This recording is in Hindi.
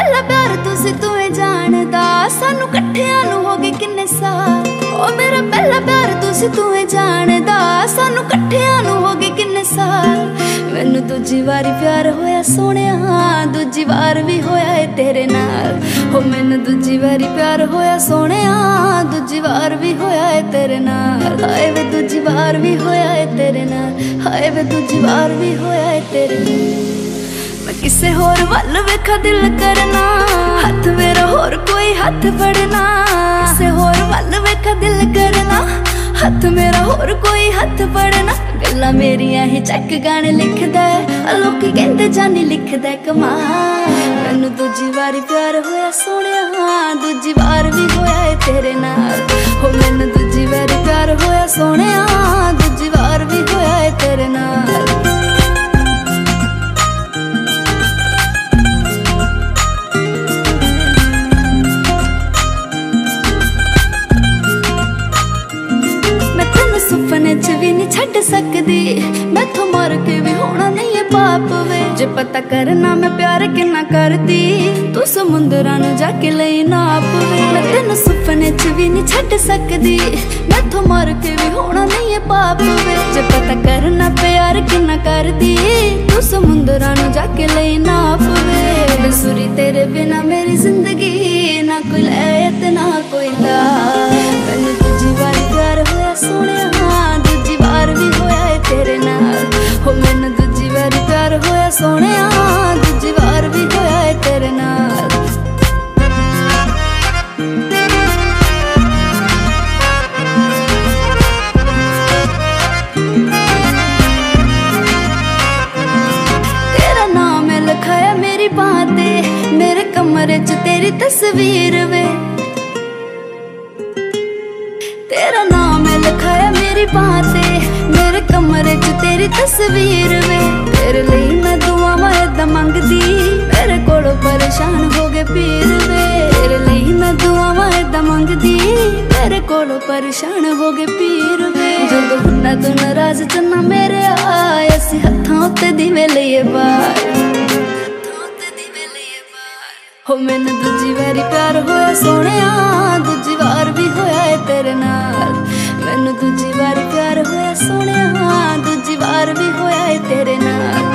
पहला प्यार तुसी तुम्हें जानदा, सानू कट्ठियां नू हो गए किन्ने साल। ओ मेरा पहला प्यार तुसी तुम्हें जानदा, सानू कट्ठियां नू हो गए किन्ने साल। मैनू दूजी बारी प्यार होया सोहणिया, दूजी बार भी होया है तेरे नाल। हो मैनू दूजी बारी प्यार होया सोहणिया, दूजी बार भी होया है तेरे नाल। हाय वे दूजी बार भी होया है तेरे नाल, हाय वे दूजी बार भी होया है तेरे नाल। मैं किसे होर वल वेखा दिल करना, हाथ मेरा होर कोई हाथ फड़ना। किसे होर वल वेखा दिल करना, हाथ मेरा होर कोई हाथ फड़ना। गल्लां मेरियां ही चक गाने लिखदा है, लोकी कहंदे जानी लिखदा कमाल। मैनू दूजी बारी प्यार होया सोहणिया, दूजी बार भी होया है तेरे नाल। हो मैनू दूजी बारी प्यार होया सोहणिया, दूजी बार भी होया है तेरे नाल। सुपने च भी नहीं छड़ सकदी, मैथों मर के भी होना नहीं है पाप वे। जे पता करना मैं प्यार किन्ना करदी, तू समुंदरां नू जाके लई नाप वे। मैं तेनू सुपने च भी नहीं छड़ सकदी, मैथों मर के भी होना नहीं है पाप वे। जे पता करना प्यार किन्ना करदी, तू समुंदरां नू जाके लई नाप वे। बेसुरी तेरे बिना मेरी जिंदगी, ना कोई लैत ना कोई ला। मैनू दूजी बारी प्यार होया सोहणिया, दूजी बार भी होया है तेरे नाल। हो मैनू दूजी बारी प्यार होया सोहणिया, दूजी बार भी होया है तेरे नाल। तेरा नाम है लिखाया मेरी बाह ते, मेरे कमरे च तेरी तस्वीर वे। तेरा नाम है लिखाया मेरी बाह ते, मेरे कमरे च तेरी तस्वीर वे। तेरे लिए मैं दुआवां ऐदां मंगदी, मेरे कोलों परेशान हो गए पीर वे। तेरे लिए मैं दुआवां ऐदां मंगदी, मेरे कोलों परेशान हो गए पीर वे। जदों हुन्ना तू नाराज चन्ना मेरे आए, असीं हत्थां उत्ते दिवे लईए बार। हो मैनू दूजी बारी प्यार होया सोहणिया, दूजी बार भी होया है तेरे नाल। मैनू दूजी बारी प्यार होया सोहणिया, दूजी बार भी होया है तेरे नाल।